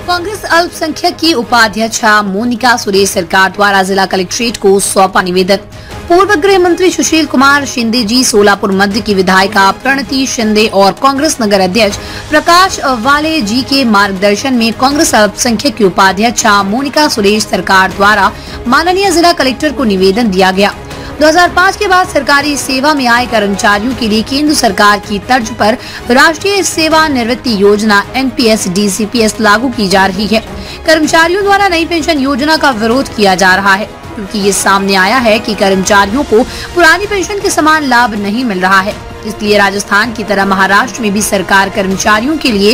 कांग्रेस अल्पसंख्यक की उपाध्यक्ष मोनिका सुरेश सरकार द्वारा जिला कलेक्ट्रेट को सौंपा निवेदन। पूर्व गृह मंत्री सुशील कुमार शिंदे जी, सोलापुर मध्य की विधायिका प्रणति शिंदे और कांग्रेस नगर अध्यक्ष प्रकाश वाले जी के मार्गदर्शन में कांग्रेस अल्पसंख्यक की उपाध्यक्ष मोनिका सुरेश सरकार द्वारा माननीय जिला कलेक्टर को निवेदन दिया गया। 2005 के बाद सरकारी सेवा में आए कर्मचारियों के लिए केंद्र सरकार की तर्ज पर राष्ट्रीय सेवानिवृत्ति योजना NPS DCPS लागू की जा रही है। कर्मचारियों द्वारा नई पेंशन योजना का विरोध किया जा रहा है, क्योंकि ये सामने आया है कि कर्मचारियों को पुरानी पेंशन के समान लाभ नहीं मिल रहा है। इसलिए राजस्थान की तरह महाराष्ट्र में भी सरकार कर्मचारियों के लिए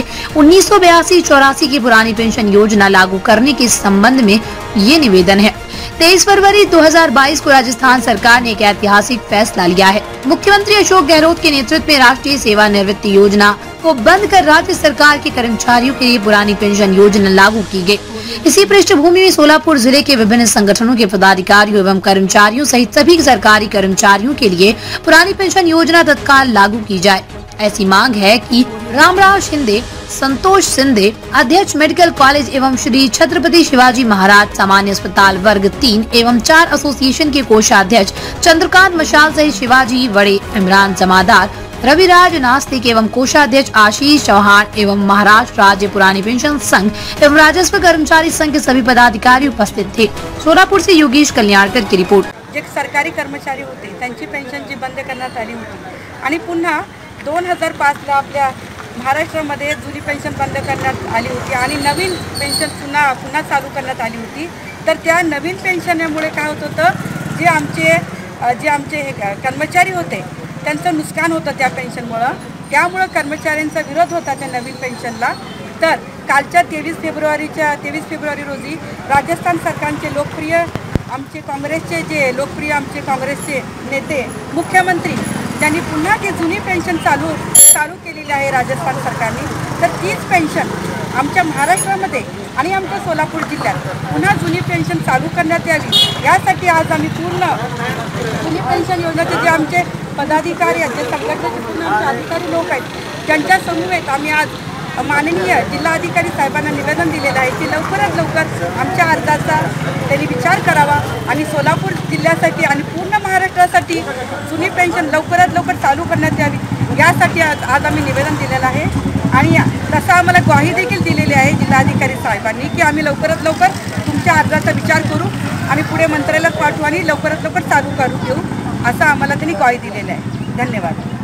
1982-84 की पुरानी पेंशन योजना लागू करने के संबंध में ये निवेदन है। 23 फरवरी 2022 को राजस्थान सरकार ने एक ऐतिहासिक फैसला लिया है। मुख्यमंत्री अशोक गहलोत के नेतृत्व में राष्ट्रीय सेवानिवृत्ति योजना को बंद कर राज्य सरकार के कर्मचारियों के लिए पुरानी पेंशन योजना लागू की गई। इसी पृष्ठभूमि में सोलापुर जिले के विभिन्न संगठनों के पदाधिकारियों एवं कर्मचारियों सहित सभी सरकारी कर्मचारियों के लिए पुरानी पेंशन योजना तत्काल लागू की जाए। ऐसी मांग है कि रामराव शिंदे, संतोष शिंदे, अध्यक्ष मेडिकल कॉलेज एवं श्री छत्रपति शिवाजी महाराज सामान्य अस्पताल वर्ग 3 एवं 4 एसोसिएशन के कोषाध्यक्ष चंद्रकांत मशाल सहित शिवाजी वड़े, इमरान जमादार, रविराज नास्तिक एवं कोषाध्यक्ष आशीष चौहान एवं महाराष्ट्र राज्य पुरानी पेंशन संघ एवं राजस्व कर्मचारी संघ के सभी पदाधिकारी उपस्थित थे। सोलापुर से योगेश कल्याणकर की रिपोर्ट। जे सरकारी कर्मचारी होते त्यांची पेन्शन जी बंद करण्यात आली होती आणि पुन्हा 2005 ला आपल्या महाराष्ट्रामध्ये जुनी पेन्शन बंद करण्यात आली होती आणि नवीन पेन्शन पुन्हा चालू करण्यात आली होती। तर त्या नवीन पेन्शनमुळे काय होत होतं, जे आमचे कर्मचारी होते त्यांचं नुकसान होतं त्या पेन्शनमुळे। त्यामुळे कर्मचाऱ्यांचा विरोध होता त्या नवीन पेन्शनला। तर कालच्या 23 फेब्रुवारी रोजी राजस्थान सरकारचे लोकप्रिय आमचे काँग्रेसचे नेते मुख्यमंत्री त्यांनी पुन्हा ती जुनी पेन्शन चालू केलेली आहे राजस्थान सरकारने। तर तीच पेन्शन आमच्या महाराष्ट्रामध्ये आणि आमच्या सोलापूर जिल्ह्यात पुन्हा जुनी पेन्शन चालू करण्यात यावी, यासाठी आज आम्ही पूर्ण जुनी पेन्शन योजनेचे जे आमचे पदाधिकारी आहेत, जे संघटनेचे पूर्ण आमचे अधिकारी लोक आहेत, त्यांच्या समवेत आम्ही आज माननीय जिल्हाधिकारी साहेबांना निवेदन दिलेलं आहे की लवकरात लवकर आमच्या अर्जाचा त्यांनी विचार करावा आणि सोलापूर जिल्ह्यासाठी आणि पूर्ण महाराष्ट्रासाठी जुनी पेन्शन लवकरात लवकर चालू करण्यात यावी, यासाठी आज आम्ही निवेदन दिलेलं आहे। आणि तसं आम्हाला ग्वाही देखील दिलेली आहे जिल्हाधिकारी साहेबांनी की आम्ही लवकरात लवकर तुमच्या अर्जाचा विचार करू आणि पुढे मंत्रालयात पाठवू आणि लवकरात लवकर चालू करू देऊ, असं आम्हाला त्यांनी ग्वाही दिलेलं आहे। धन्यवाद।